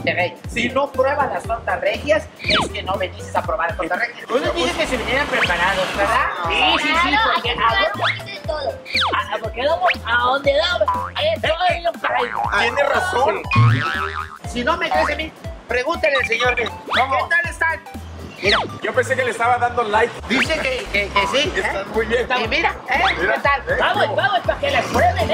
Monterrey. Si no pruebas las tortas regias, es que no veniste a probar las tortas regias. Ustedes dicen que se vinieran preparados, ¿verdad? Sí, porque porque vamos a donde damos. Tiene razón. Si no me crees a mí, pregúntale al señor ¿qué tal están? Mira, Yo pensé que le estaba dando like. dice que sí. Están muy bien. Y mira, Mira, ¿qué tal? Vamos, para que las prueben,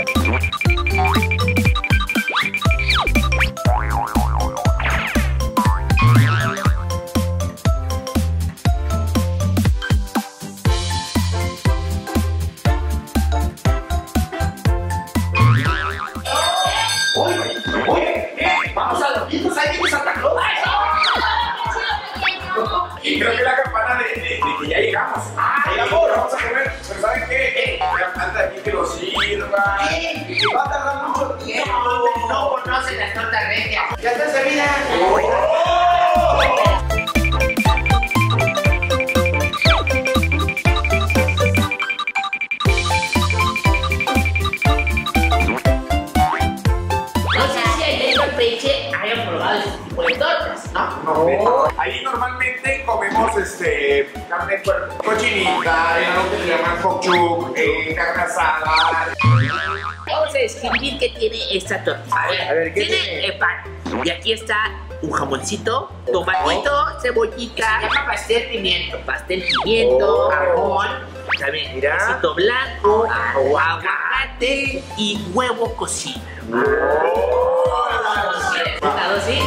Vamos a dormirnos, ahí viene Santa Claus. Y creo que la campana de que ya llegamos. Vamos a comer. Pero ¿saben qué? La falta aquí que lo sirva. Y va a tardar mucho tiempo. No conocen las tortas regias. Ya está servida. hayan probado ese tipo de tortas, ¿no? No. Ahí normalmente comemos carne cochinita, lo que se llama cochuc, carne asada. Vamos a describir qué tiene esta torta. A ver, ¿qué tiene? Pan. Y aquí está un jamoncito, tomatito, cebollita. Se llama pastel pimiento. Pastel pimiento, Jamón. también Mira. quesito blanco, aguacate y huevo cocido. ¿Estado así?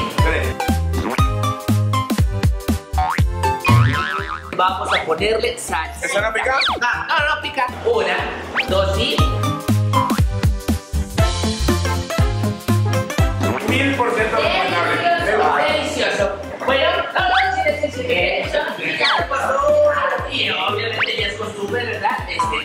Vamos a ponerle salsa. ¿Esa no pica? No pica. 1, 2 y... 1000% recomendable. Delicioso. Bueno, sí, y obviamente ya es costumbre, ¿verdad?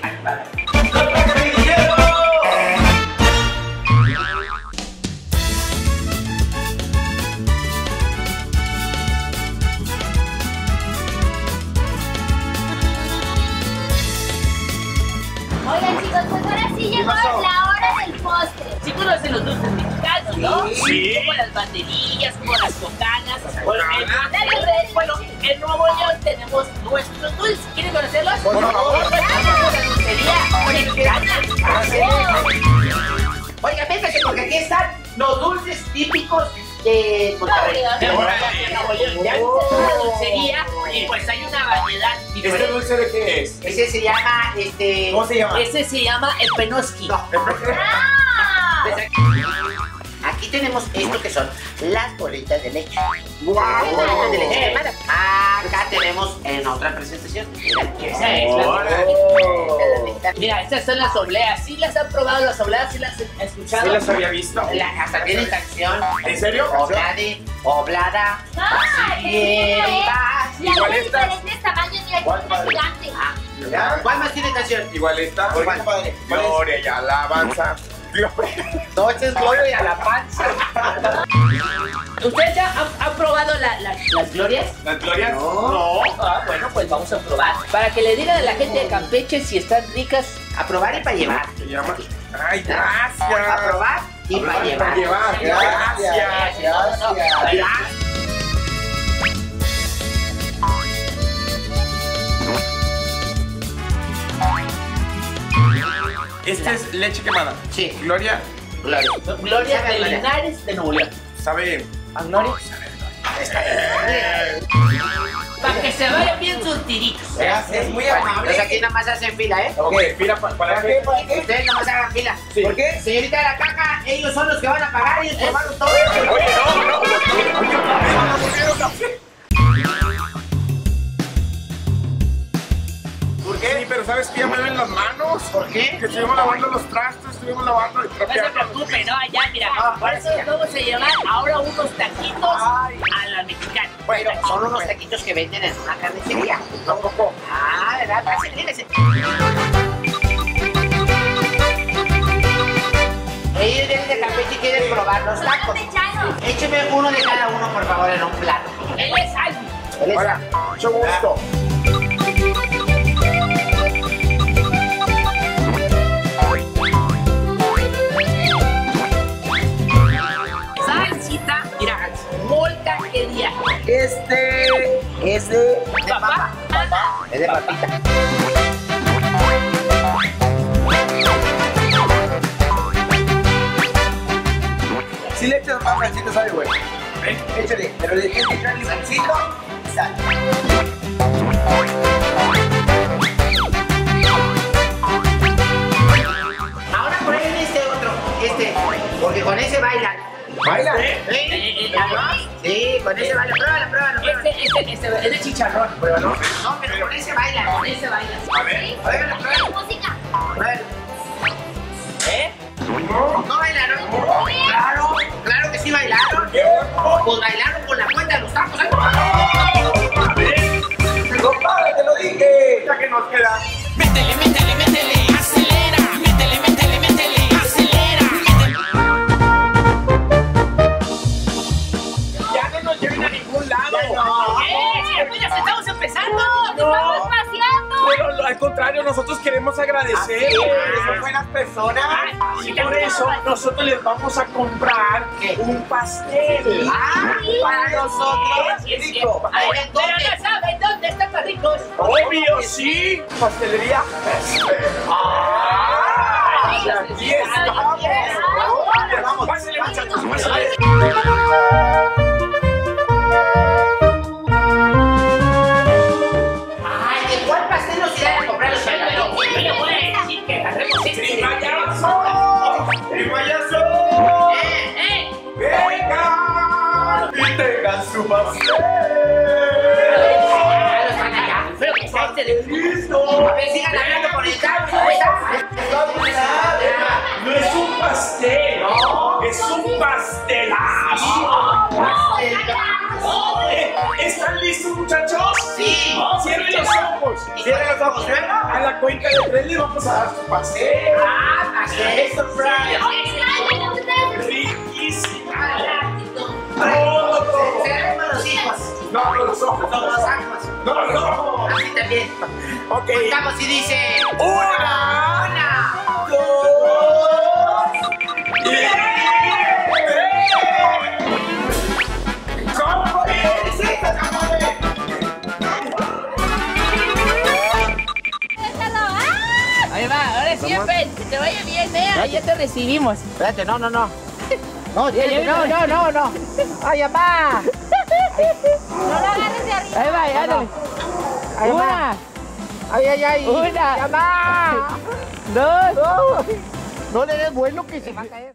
Oigan chicos, pues ahora sí llegó la hora del postre. Sí conocen los dulces mexicanos, ¿no? Sí. Como las banderillas, como las cocanas. Bueno, Dale, bueno, en Nuevo León tenemos nuestros dulces. ¿Quieren conocerlos? Por favor. Vamos a la dulcería mexicana. Oiga, véngase porque aquí están los dulces típicos de Monterrey. De Nuevo León. Ya viste la dulcería y pues hay una variedad ¿Este diferente. dulce de qué es? Ese se llama, ¿Cómo se llama? Ese se llama el penoski. ¡Ah! Aquí tenemos esto que son las bolitas de leche. ¡Wow! Bolitas de leche quemada. Acá tenemos en otra presentación. Esa es la ¡Órale! Mira, estas son las obleas. ¿Sí las han probado las obleas? ¿Sí las han escuchado? ¿Sí las había visto? Hasta tiene canción. ¿En serio? Oblada. Y Igual hay estas. diferentes tamaños, mira, aquí está gigante. ¿Cuál más tiene canción? Igual esta. ¿Cuál? Gloria y alabanza. No, este es Gloria y a la panza. ¿Ustedes ya han probado las glorias? ¿Las glorias? No. Ah, bueno, pues vamos a probar. Para que le digan a la gente de Campeche si están ricas. A probar y para llevar. Se llama. ¡Ay, A gracias! probar y para llevar. Gracias. Esta es leche quemada. Sí. Gloria, Gloria. Gloria Sabe de Gloria. Linares de Nuevo León. sabe. ¿A Gloria? Para que se vayan bien sus tiritos. Es muy amable. Pues aquí nada más hacen fila, ¿eh? Ok, mira, ¿para qué? Ustedes nada más hagan fila. Sí. ¿Por qué? Señorita de la caja, ellos son los que van a pagar y probaron todo. Oye, no. ¿Por qué? Sí, pero ¿sabes que ya me ven las manos? ¿Por qué? Que estuvimos lavando los trastes, estuvimos lavando y No se trapeando. preocupen, no, allá, mira. Por eso les vamos a llevar ahora unos taquitos a la mexicana. Bueno, son unos taquitos que venden en una carnicería. Tampoco. Ah, ¿verdad? Fíjense. Ellos vienen de Campeche y quieren probar los tacos. Écheme uno de cada uno, por favor, en un plato. Él es Albi. Él es- Hola, mucho gusto. Salsita. Mira, Este es de Papá. Es de papita. Si le echas más salsita sabe bueno. Échale, pero le tienes que echar limoncito y sal. Ahora prueben este otro, porque con ese bailan. ¿Bailan? Sí, con ese bailan. Pruébalo. Este es de chicharrón. Pruébalo. No, pero con ese bailan. Con ese bailas. A ver. Pruébalo. Música. Pruébalo. ¿Eh? ¿No bailaron? Claro que sí bailaron. Pues bailaron con la cuenta de los tacos. ¡Compadre, te lo dije! Ya que nos queda. Métele, acelera. Métele, acelera. Ya no nos lleven a ningún lado. Si apenas estamos empezando. Estamos paseando. Pero al contrario, nosotros queremos agradecer. Son buenas personas. Y por eso nosotros les vamos a comprar un pastel. Para nosotros. Rico. Pero no saben dónde están los ricos. Obvio, sí. Pastelería. Aquí estamos. Vamos, pásale, muchachos. Pásale. Ay, ¿de cuál pastel nos irán a comprar los Yo bailarines? le voy a decir que agarremos este. ¡El payaso! ¡Eh! ¡Venga! Y tengan su pastel. Pero que está este de... ¡Listo! A ver, sigan hablando con el cable. No es un pastel, no, es un pastelazo. ¿Están listos, muchachos? Sí. Cierren los ojos. Cierren los ojos, ¿verdad? A la cuenta de 3 le vamos a dar su pastel. Así es, surprise. Riquísima. Todo. Cerremos los hijos. No, con los ojos. Con los ojos. No, con los ojos. Así también. Ok. Contamos y dice... Una. Dos. ¿Cómo eres esta, Camare? Ahí va, ahora sí, Pen, que te vaya bien, ahí ya te recibimos. Espérate, no. No, no. ¡Ay, papá! No lo agarres de arriba. Ahí va, ándale. Una, ¡Ay! una, ¡Papá! dos. No le des vuelo que se va a caer.